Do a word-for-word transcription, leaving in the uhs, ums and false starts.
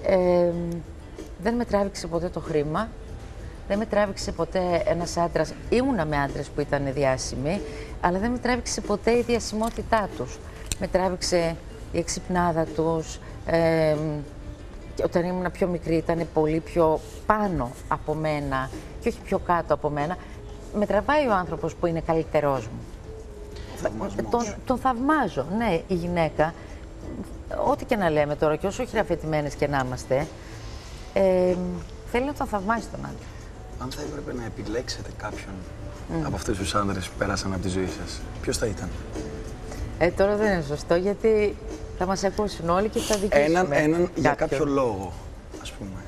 Ε, δεν με τράβηξε ποτέ το χρήμα. Δεν με τράβηξε ποτέ ένας άντρας. Ήμουνα με άντρες που ήταν διάσημοι, αλλά δεν με τράβηξε ποτέ η διασημότητά τους. Με τράβηξε η εξυπνάδα τους. Ε, και όταν ήμουν πιο μικρή ήταν πολύ πιο πάνω από μένα και όχι πιο κάτω από μένα. Με τραβάει ο άνθρωπος που είναι καλύτερός μου. Τον, τον θαυμάζω. Ναι, η γυναίκα, ό,τι και να λέμε τώρα και όσο χειραφετημένες και να είμαστε, ε, θέλει να τον θαυμάσει τον άντρα. Αν θα έπρεπε να επιλέξετε κάποιον mm. από αυτούς τους άντρες που πέρασαν από τη ζωή σας, ποιος θα ήταν? Ε, τώρα δεν είναι σωστό, γιατί θα μας ακούσουν όλοι και θα δικήσουμε. Έναν, έναν για κάποιο λόγο, ας πούμε.